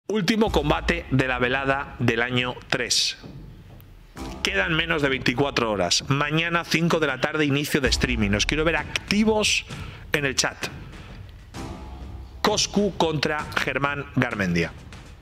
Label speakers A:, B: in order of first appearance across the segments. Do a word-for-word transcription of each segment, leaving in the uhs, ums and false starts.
A: Último combate de la velada del año tres. Quedan menos de veinticuatro horas. Mañana, cinco de la tarde, inicio de streaming. Os quiero ver activos en el chat. Coscu contra Germán Garmendia.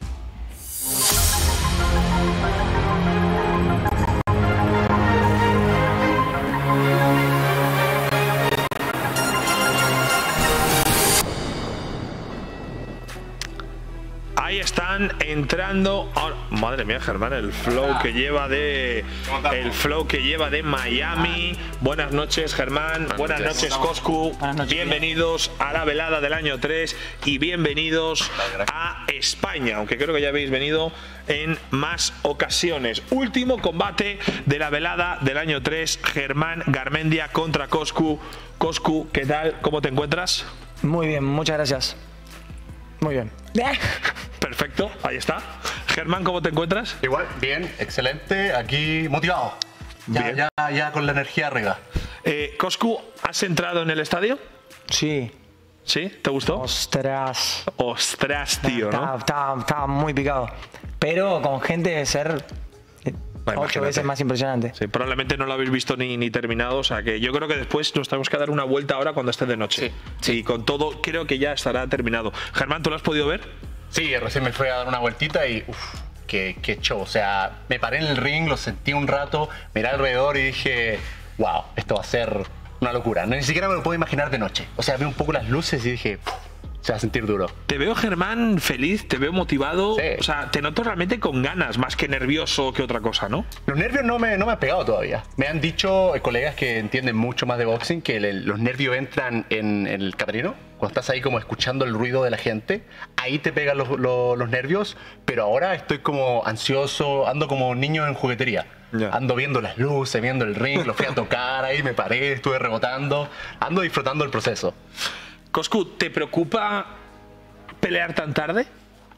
A: Ahí están entrando. Oh, madre mía, Germán, el flow que lleva de el flow que lleva de Miami. Buenas noches, Germán. Buenas noches, Coscu. Bienvenidos a la velada del año tres y bienvenidos a España, aunque creo que ya habéis venido en más ocasiones. Último combate de la velada del año tres, Germán Garmendia contra Coscu. Coscu, ¿qué tal? ¿Cómo te encuentras?
B: Muy bien, muchas gracias. Muy bien.
A: Perfecto, ahí está. Germán, ¿cómo te encuentras?
C: Igual, bien, excelente. Aquí motivado. Ya, ya, ya con la energía arriba.
A: Eh, Coscu, ¿has entrado en el estadio?
B: Sí.
A: ¿Sí? ¿Te gustó?
B: Ostras.
A: Ostras, tío, ¿no?
B: Estaba, estaba, estaba muy picado. Pero con gente de ser
A: Bueno,
B: ocho veces más impresionante.
A: Sí, probablemente no lo habéis visto ni, ni terminado, o sea que yo creo que después nos tenemos que dar una vuelta ahora cuando esté de noche. Sí, sí. Y con todo creo que ya estará terminado. Germán, ¿tú lo has podido ver?
C: Sí, recién me fui a dar una vueltita y uff, qué, qué show. O sea, me paré en el ring, lo sentí un rato, miré alrededor y dije, wow, esto va a ser una locura. No, ni siquiera me lo puedo imaginar de noche. O sea, vi un poco las luces y dije, se va a sentir duro.
A: Te veo, Germán, feliz, te veo motivado.
C: Sí.
A: O sea, te noto realmente con ganas, más que nervioso que otra cosa, ¿no?
C: Los nervios no me, no me han pegado todavía. Me han dicho eh, colegas que entienden mucho más de boxing que el, los nervios entran en, en el camerino. Cuando estás ahí como escuchando el ruido de la gente, ahí te pegan los, los, los nervios. Pero ahora estoy como ansioso, ando como niño en juguetería. Yeah. Ando viendo las luces, viendo el ring, lo fui a tocar, ahí me paré, estuve rebotando. Ando disfrutando el proceso.
A: Coscu, ¿te preocupa pelear tan tarde?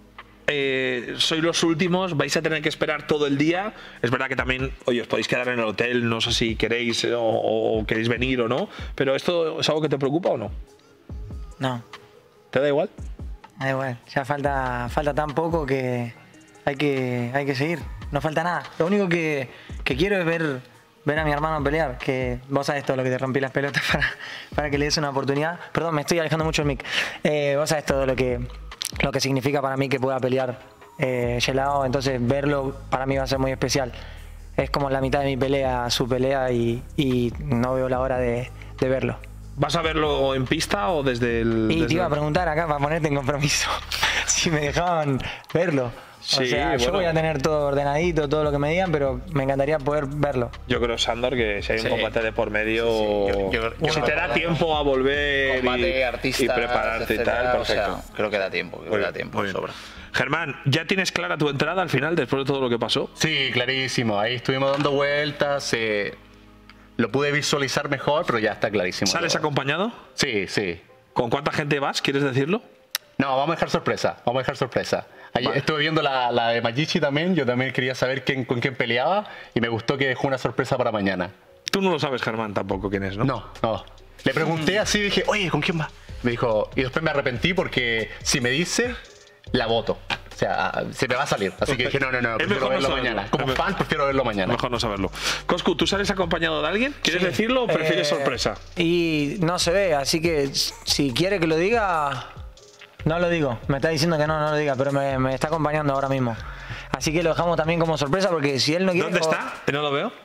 A: Eh, sois los últimos, vais a tener que esperar todo el día. Es verdad que también, oye, os podéis quedar en el hotel, no sé si queréis o, o queréis venir o no, pero ¿esto es algo que te preocupa o no?
B: No.
A: ¿Te da igual?
B: Me da igual, ya falta, falta tan poco que hay, que hay que seguir, no falta nada. Lo único que, que quiero es ver, ver a mi hermano pelear, que vos sabés todo lo que te rompí las pelotas para, para que le des una oportunidad. Perdón, me estoy alejando mucho el mic. Eh, vos sabés todo lo que, lo que significa para mí que pueda pelear eh, Gelao, entonces verlo para mí va a ser muy especial. Es como la mitad de mi pelea, su pelea, y, y no veo la hora de, de verlo.
A: ¿Vas a verlo en pista o desde el...?
B: Y
A: desde
B: te iba a
A: el...
B: preguntar acá para ponerte en compromiso si me dejaban verlo.
A: Sí,
B: o sea,
A: bueno.
B: yo voy a tener todo ordenadito, todo lo que me digan, pero me encantaría poder verlo.
A: Yo creo, Sandor, que si hay un
C: sí.
A: combate de por medio,
C: sí, yo, yo, yo
A: si te da tiempo a volver
D: combate,
A: y,
D: artistas,
A: y prepararte
D: etcétera,
A: y tal, perfecto.
D: O sea, creo que da tiempo, creo que da tiempo, sobra.
A: Germán, ¿ya tienes clara tu entrada al final después de todo lo que pasó?
C: Sí, clarísimo. Ahí estuvimos dando vueltas. Eh, lo pude visualizar mejor, pero ya está clarísimo.
A: ¿Sales
C: todo.
A: acompañado?
C: Sí, sí.
A: ¿Con cuánta gente vas? ¿Quieres decirlo?
C: No, vamos a dejar sorpresa. Vamos a dejar sorpresa. Ayer vale. Estuve viendo la, la de Majichi también. Yo también quería saber quién, con quién peleaba y me gustó que dejó una sorpresa para mañana.
A: Tú no lo sabes, Germán, tampoco quién es, ¿no?
C: No, no. Le pregunté así, dije, oye, ¿con quién va? Me dijo, y después me arrepentí porque si me dice, la voto. O sea, se me va a salir. Así que dije, no, no, no, prefiero verlo no mañana. Como es fan, prefiero verlo mañana.
A: Mejor no saberlo. Coscu, ¿tú sales acompañado de alguien? ¿Quieres sí. decirlo o prefieres eh, sorpresa?
B: Y no se ve, así que si quiere que lo diga, no lo digo. Me está diciendo que no, no lo diga, pero me, me está acompañando ahora mismo. Así que lo dejamos también como sorpresa porque si él no quiere...
A: ¿Dónde o... está? ¿No lo veo?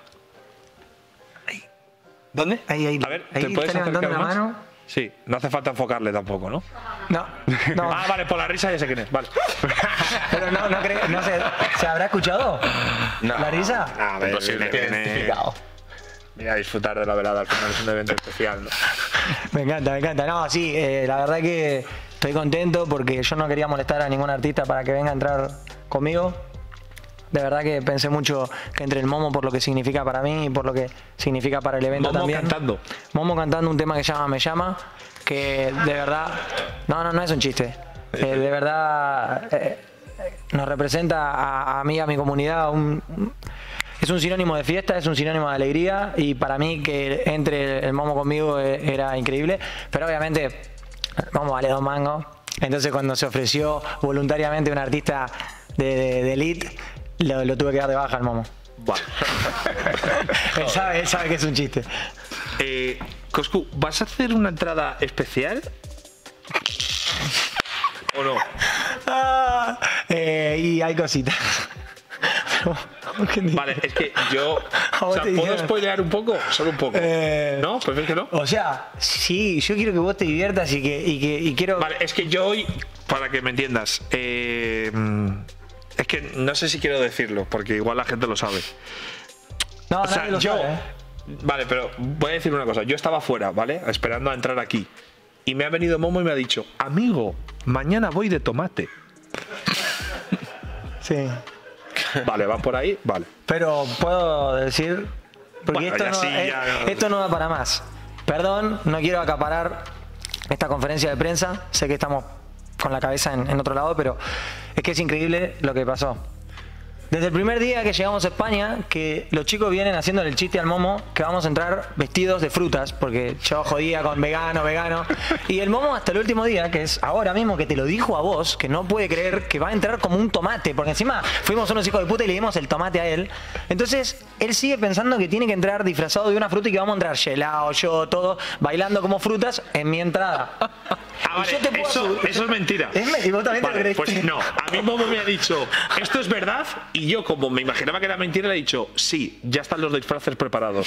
B: Ahí.
A: ¿Dónde?
B: Ahí, ahí.
A: A ver,
B: ahí
A: ¿te puedes
B: está levantando la
A: más?
B: mano.
A: Sí, no hace falta enfocarle tampoco, ¿no?
B: No, no.
A: Ah, vale, por la risa ya sé quién es, vale.
B: Pero no, no creo, no sé, ¿se habrá escuchado?
A: No,
B: ¿La risa?
A: No, a ver,
C: imposible, identificado.
A: Mira, a disfrutar de la velada, al final es un evento especial, ¿no?
B: Me encanta, me encanta. No, sí, eh, la verdad que estoy contento porque yo no quería molestar a ningún artista para que venga a entrar conmigo. De verdad que pensé mucho que entre el Momo por lo que significa para mí y por lo que significa para el evento
A: Momo
B: también.
A: Momo cantando.
B: Momo cantando un tema que se llama Me Llama, que de verdad... No, no, no es un chiste. Eh, de verdad eh, nos representa a, a mí, a mi comunidad. Un, un, es un sinónimo de fiesta, es un sinónimo de alegría y para mí que entre el Momo conmigo era increíble. Pero obviamente, Momo vale dos mangos. Entonces cuando se ofreció voluntariamente un artista de, de, de elite, lo, lo tuve que dar de baja al Momo.
A: Vale.
B: él, sabe, él sabe que es un chiste.
A: Eh, Coscu, ¿vas a hacer una entrada especial? ¿O no?
B: Ah, eh, y hay cositas.
A: Vale, es que yo... O sea, ¿puedo spoilear un poco? Solo un poco.
B: Eh,
A: ¿No? ¿Prefieres que no?
B: O sea, sí, yo quiero que vos te diviertas y que, y que y quiero...
A: Vale, es que yo hoy, para que me entiendas, eh, es que no sé si quiero decirlo, porque igual la gente lo sabe.
B: No,
A: o sea,
B: lo
A: yo...
B: sabe, ¿eh?
A: Vale, pero voy a decir una cosa. Yo estaba fuera, ¿vale? Esperando a entrar aquí. Y me ha venido Momo y me ha dicho, amigo, mañana voy de tomate.
B: Sí.
A: Vale, ¿va por ahí? Vale.
B: Pero puedo decir, porque
A: Bueno,
B: esto,
A: ya
B: no,
A: sí,
B: eh,
A: ya-
B: esto no da para más. Perdón, no quiero acaparar esta conferencia de prensa. Sé que estamos con la cabeza en, en otro lado, pero es que es increíble lo que pasó. Desde el primer día que llegamos a España, que los chicos vienen haciéndole el chiste al Momo que vamos a entrar vestidos de frutas, porque yo jodía con vegano, vegano. Y el Momo hasta el último día, que es ahora mismo, que te lo dijo a vos, que no puede creer que va a entrar como un tomate, porque encima fuimos unos hijos de puta y le dimos el tomate a él. Entonces, él sigue pensando que tiene que entrar disfrazado de una fruta y que vamos a entrar gelado, yo, todo, bailando como frutas en mi entrada.
A: Ah, vale,
B: Y yo te puedo
A: eso,
B: asegurar-
A: eso es mentira.
B: Es me- y vos también te lo
A: Vale,
B: creíste.
A: pues no, a mí Momo me ha dicho, esto es verdad, y yo como me imaginaba que era mentira, le he dicho, sí, ya están los disfraces preparados.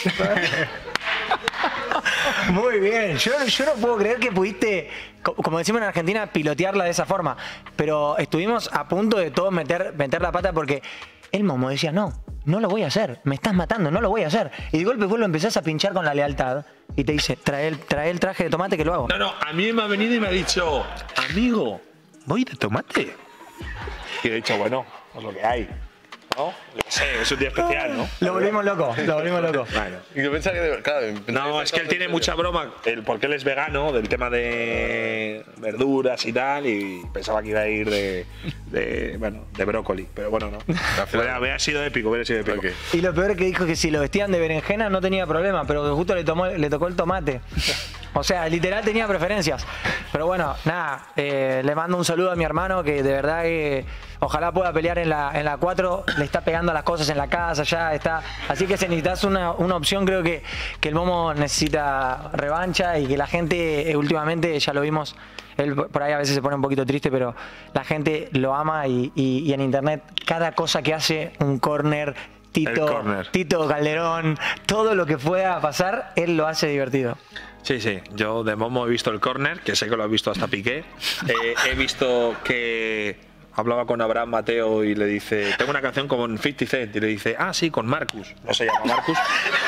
B: Muy bien, yo, yo no puedo creer que pudiste, co- como decimos en Argentina, pilotearla de esa forma. Pero estuvimos a punto de todos meter, meter la pata porque el Momo decía, no, no lo voy a hacer, me estás matando, no lo voy a hacer. Y de golpe vos lo empezás a pinchar con la lealtad y te dice, trae el, trae el traje de tomate que lo hago.
A: No, no, a mí me ha venido y me ha dicho, amigo, voy de tomate. Y he dicho, bueno, pues lo que hay. ¿No? Yo qué sé, es un día especial, ¿no?
B: Lo volvimos loco, lo volvimos loco.
A: Bueno.
D: Y yo pensaba que, claro,
A: No, es que él tiene mucha broma, el, porque él es vegano, del tema de verduras y tal, y pensaba que iba a ir de, de bueno, de brócoli, pero bueno, no. Hubiera, hubiera sido épico, hubiera sido épico.
D: Ok.
B: Y lo peor es que dijo que si lo vestían de berenjena no tenía problema, pero que justo le, tomó, le tocó el tomate. O sea, literal tenía preferencias. Pero bueno, nada, eh, le mando un saludo a mi hermano que de verdad que ojalá pueda pelear en la en la cuatro, le está pegando a las cosas en la casa, ya está. Así que si necesitas una, una opción, creo que, que el Momo necesita revancha y que la gente eh, últimamente, ya lo vimos, él por ahí a veces se pone un poquito triste, pero la gente lo ama y, y, y en internet cada cosa que hace, un corner, Tito,
A: El córner.
B: Tito Calderón, todo lo que pueda pasar, él lo hace divertido.
A: Sí, sí, yo de Momo he visto el córner, que sé que lo has visto hasta Piqué. Eh, he visto que hablaba con Abraham Mateo y le dice, tengo una canción con cincuenta Cent, y le dice, ah, sí, con Marcus. No se llama Marcus.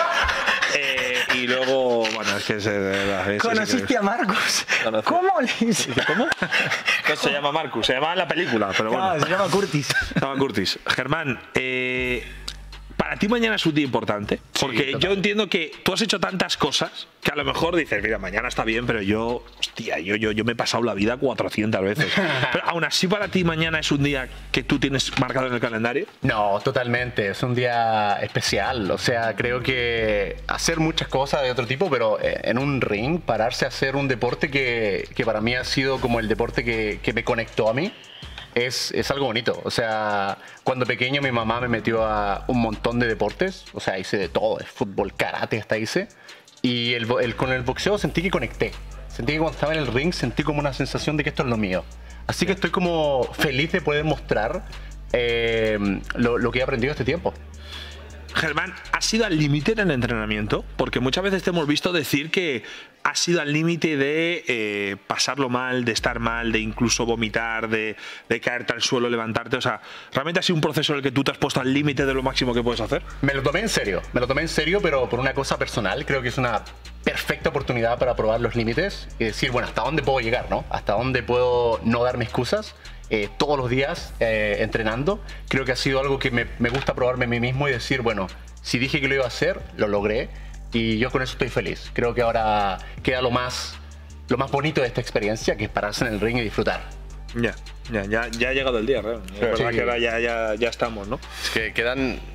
A: Eh, y luego, bueno, es que se, es,
B: ¿Conociste a Marcus?
A: Conocí.
B: ¿Cómo le hice?
A: ¿Cómo? No se llama Marcus, se llama en la película, pero bueno.
B: No, se llama Curtis.
A: Se llama Curtis. Germán, eh, para ti mañana es un día importante, porque yo entiendo que tú has hecho tantas cosas que a lo mejor dices, mira, mañana está bien, pero yo, hostia, yo, yo, yo me he pasado la vida cuatrocientas veces. Pero aún así para ti mañana es un día que tú tienes marcado en el calendario.
C: No, totalmente. Es un día especial. O sea, creo que hacer muchas cosas de otro tipo, pero en un ring, pararse a hacer un deporte que, que para mí ha sido como el deporte que, que me conectó a mí, es, es algo bonito. O sea, cuando pequeño mi mamá me metió a un montón de deportes. O sea, hice de todo, de fútbol, karate, hasta hice. Y el, el- con el boxeo sentí que conecté. Sentí que cuando estaba en el ring sentí como una sensación de que esto es lo mío. Así que estoy como feliz de poder mostrar eh, lo, lo que he aprendido este tiempo.
A: Germán, ¿has ido al límite en el entrenamiento? Porque muchas veces te hemos visto decir que has ido al límite de eh, pasarlo mal, de estar mal, de incluso vomitar, de, de caerte al suelo, levantarte. O sea, ¿realmente ha sido un proceso en el que tú te has puesto al límite de lo máximo que puedes hacer?
C: Me lo tomé en serio, me lo tomé en serio, pero por una cosa personal. Creo que es una perfecta oportunidad para probar los límites y decir, bueno, ¿hasta dónde puedo llegar, no? ¿Hasta dónde puedo no darme excusas? Eh, todos los días eh, entrenando. Creo que ha sido algo que me, me gusta probarme a mí mismo y decir, bueno, si dije que lo iba a hacer, lo logré y yo con eso estoy feliz. Creo que ahora queda lo más, lo más bonito de esta experiencia, que es pararse en el ring y disfrutar.
A: Ya, ya, ya, ya ha llegado el día, ¿verdad? Es verdad
C: Sí.
A: que ahora ya, ya, ya estamos, ¿no?
D: Es que quedan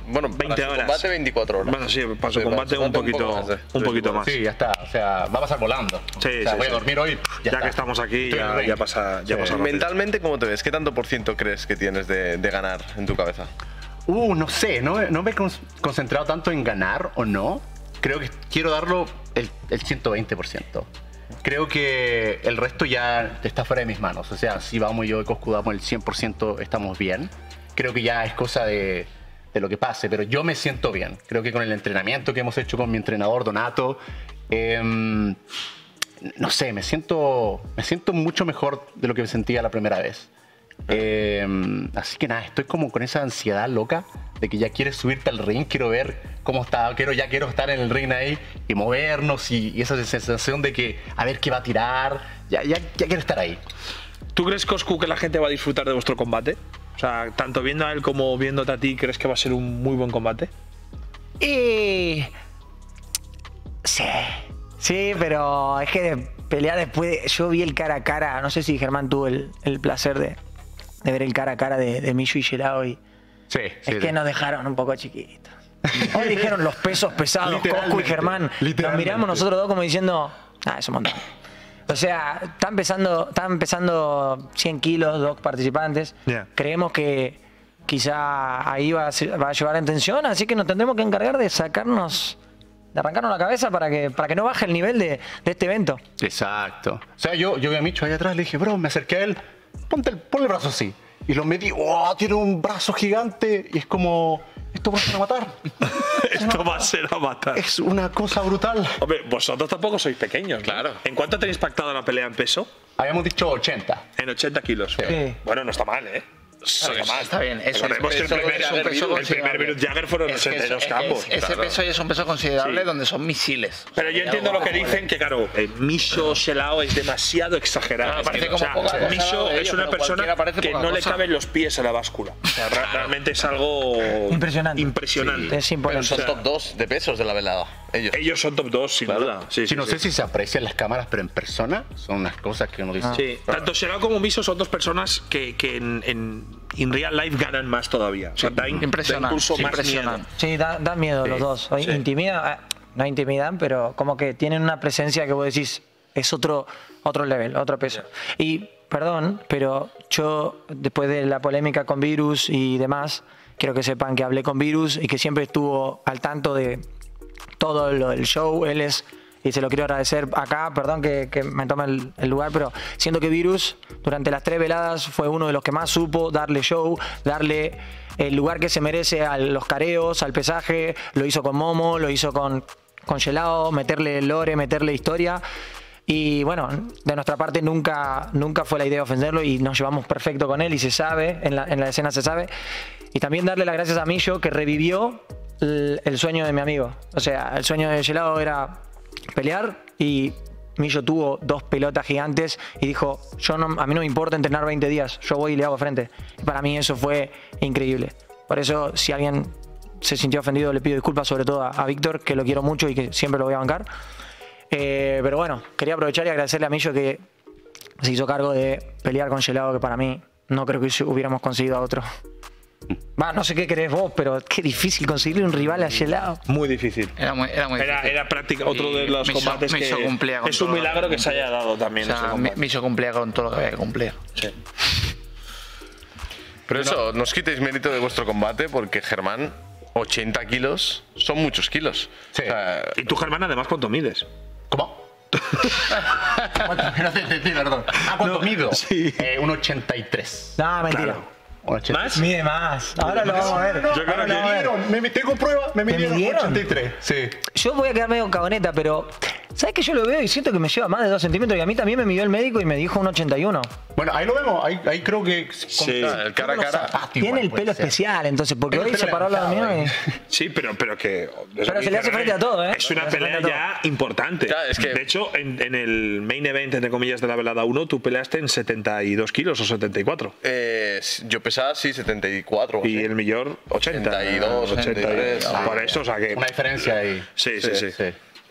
E: Bueno,
A: veinte horas.
E: combate veinticuatro horas.
A: Bueno, sí, para su
E: Sí,
A: combate
E: para
A: un
E: su
A: poquito,
E: combate un poco más,
A: un poquito más.
C: Sí, ya está. O sea, va a pasar volando.
A: Sí,
C: o sea,
A: sí,
C: voy
A: sí.
C: a dormir hoy. Ya,
A: Ya
C: está.
A: que estamos aquí,
C: Estoy en el
A: ya,
C: ring.
A: ya pasa, ya
C: Sí.
A: pasa rápido.
E: Mentalmente, ¿cómo te ves? ¿Qué tanto por ciento crees que tienes de, de ganar en tu cabeza?
C: Uh, no sé, no, no me he con- concentrado tanto en ganar o no. Creo que quiero darlo el, el ciento veinte por ciento. Creo que el resto ya está fuera de mis manos. O sea, si vamos yo y Coscu damos el cien por ciento, estamos bien. Creo que ya es cosa de, de lo que pase, pero yo me siento bien. Creo que con el entrenamiento que hemos hecho con mi entrenador Donato, eh, no sé, me siento, me siento mucho mejor de lo que me sentía la primera vez. Eh, así que nada, estoy como con esa ansiedad loca de que ya quieres subirte al ring, quiero ver cómo está, quiero, ya quiero estar en el ring ahí y movernos y, y esa sensación de que a ver qué va a tirar, ya, ya, ya quiero estar ahí.
A: ¿Tú crees, Coscu, que la gente va a disfrutar de vuestro combate? O sea, tanto viendo a él como viéndote a ti, ¿crees que va a ser un muy buen combate?
B: Y... Sí, sí, pero es que de pelear después, de- yo vi el cara a cara, no sé si Germán tuvo el, el placer de, de ver el cara a cara de, de Millo y Gelao y
C: Sí,
B: es que nos dejaron un poco chiquitos. Hoy dijeron los pesos pesados, Coscu y
C: Literalmente,
B: Germán. Nos
C: literalmente.
B: miramos nosotros dos como diciendo, ah, es un montón. O sea, está empezando, está empezando cien kilos, dos participantes.
A: Yeah.
B: Creemos que quizá ahí va a, ser- va a llevar en tensión, así que nos tendremos que encargar de sacarnos, de arrancarnos la cabeza para que, para que no baje el nivel de, de este evento.
C: Exacto. O sea, yo, yo vi a Micho ahí atrás, le dije, bro, me acerqué a él, ponte el, ponle el brazo así. Y lo medí, ¡oh! Tiene un brazo gigante y es como, esto va a ser a matar.
A: Esto va a ser a matar.
C: Es una cosa brutal.
A: Hombre, vosotros tampoco sois pequeños, ¿no?
E: Claro.
A: ¿En cuánto tenéis pactado la pelea en peso?
C: Habíamos dicho ochenta.
A: En ochenta kilos.
B: Sí.
A: Bueno, no está mal, ¿eh?
D: Está bien, está bien. Es un
A: Recordemos que el
D: peso-
A: primer,
D: es un peso
A: el primer
D: considerable.
A: Minute Jagger fueron
D: Es que
A: ochenta y dos
D: es-
A: campos.
D: es- Ese
A: Claro.
D: peso ya es un peso considerable
A: Sí.
D: donde son misiles.
A: Pero yo entiendo lo que dicen, que claro, eh, Misho Shelao es demasiado exagerado.
D: Claro, parece
A: o sea,
D: como poca cosa
A: Misho
D: de ello,
A: es una
D: pero
A: persona
D: cualquiera parece
A: que
D: poca
A: no le
D: cosa.
A: caben los pies a la báscula. O sea, ra- realmente es algo
B: Impresionante.
A: impresionante.
B: Es
E: Pero
B: imponente.
E: son top dos de pesos de la velada. Ellos.
A: Ellos son top dos, sin
E: Claro.
A: duda. Sí,
C: Sí,
A: sí,
C: no
A: sí.
C: sé si se aprecian las cámaras, pero en persona son unas cosas que uno dice.
A: Sí, tanto Shelao como Misho son dos personas que, que en, en, in real life ganan más todavía. O sea, da, in- da
D: Impresionante,
A: incluso más
D: impresionante.
A: miedo.
B: Sí, da- dan miedo los dos.
A: sí.
B: Intimidan, ah, no intimidan, pero como que tienen una presencia que vos decís, es otro, otro level, otro peso. Y, perdón, pero yo, después de la polémica con Virus y demás, quiero que sepan que hablé con Virus y que siempre estuvo al tanto de todo lo- el show. Él es, y se lo quiero agradecer acá, perdón que, que me tome el, el lugar, pero siento que Virus durante las tres veladas fue uno de los que más supo darle show, darle el lugar que se merece a los careos, al pesaje. Lo hizo con Momo, lo hizo con, con Gelao, meterle lore, meterle historia. Y bueno, de nuestra parte nunca, nunca fue la idea ofenderlo y nos llevamos perfecto con él y se sabe, en la, en la escena se sabe. Y también darle las gracias a Millo que revivió el, el sueño de mi amigo. O sea, el sueño de Gelao era pelear y Millo tuvo dos pelotas gigantes y dijo, yo no, a mí no me importa entrenar veinte días, yo voy y le hago frente. Y para mí eso fue increíble. Por eso, si alguien se sintió ofendido, le pido disculpas, sobre todo a, a Víctor, que lo quiero mucho y que siempre lo voy a bancar. Eh, pero bueno, quería aprovechar y agradecerle a Millo que se hizo cargo de pelear con Gelao, que para mí no creo que hubiéramos conseguido a otro. Va, no sé qué crees vos, pero qué difícil conseguirle un rival a Gelao.
A: Muy difícil.
D: Era muy, era muy
A: Era,
D: difícil.
A: era práctica, otro
D: Y
A: de los
D: Miso-
A: combates
D: Miso
A: que
D: cumplía con
A: es un
D: todo.
A: milagro que se haya dado también
D: O
A: ese
D: sea,
A: combate.
D: Miso cumplía con todo lo que había que cumplir.
A: Sí.
E: Pero eso, no os quitéis mérito de vuestro combate porque Germán, ochenta kilos son muchos kilos.
C: Sí.
E: O sea,
A: Y tú, Germán, además, ¿cuánto mides?
C: ¿Cómo? ¿Cuánto? No te entendí, perdón. Ah, ¿cuánto
A: No,
C: mido?
A: sí.
C: Eh, un ochenta y tres.
B: No, mentira.
A: Claro.
C: Un ochenta y tres.
A: ¿Más?
B: Mide más. Ahora lo vamos a ver.
A: Yo creo
B: Ahora
A: que
B: lo vamos a ver.
C: Midieron, me, tengo prueba, me midieron,
B: midieron?
C: ochenta y tres. Sí.
B: Yo voy a quedar medio caboneta, pero ¿sabes que yo lo veo y siento que me lleva más de dos centímetros? Y a mí también me midió el médico y me dijo un ochenta y uno.
C: Bueno, ahí lo vemos, ahí, ahí creo que...
A: Sí,
E: el cara a cara.
B: Tiene el pelo especial, entonces, porque
C: Tiene
B: hoy
C: el
B: se
C: pelo
B: paró al lado mío
C: levantado,
B: y...
A: Sí, pero, pero que.
B: Pero se le hace frente a todo, ¿eh?
A: Es una
B: Se le hace
A: pelea
B: frente a
A: ya importante.
E: Claro, es que-
A: De hecho, en, en el main event, entre comillas, de la velada uno, tú peleaste en setenta y dos kilos o setenta y cuatro.
E: eh, yo pesaba, sí, setenta y cuatro. o
A: Y
E: así.
A: el millón, ochenta.
E: ochenta y dos, ochenta y tres,
A: Ah,
E: sí.
A: Por eso, o sea que.
C: Una diferencia ahí.
A: Sí, sí, sí.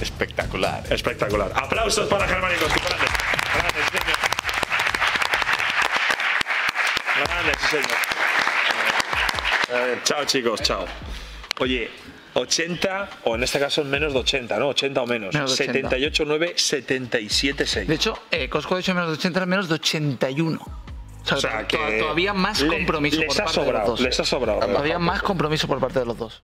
E: Espectacular.
A: Espectacular. Aplausos para Germán y Coscu. Grandes. Grandes, sí, señor. Grandes, sí, señor. Chao, chicos, chao. Oye, ochenta, o en este caso menos de ochenta, ¿no? ochenta o menos.
D: Menos de ochenta.
A: setenta y ocho nueve, setenta y siete seis.
D: De hecho, eh, Cosco ha dicho menos de ochenta, era menos de ochenta y uno. O sea,
A: O sea,
D: to-
A: que
D: todavía más
A: le-
D: compromiso
A: les
D: por
A: ha
D: parte de
A: sobrado,
D: los dos.
A: les ha sobrado.
D: Todavía más compromiso por parte de los dos.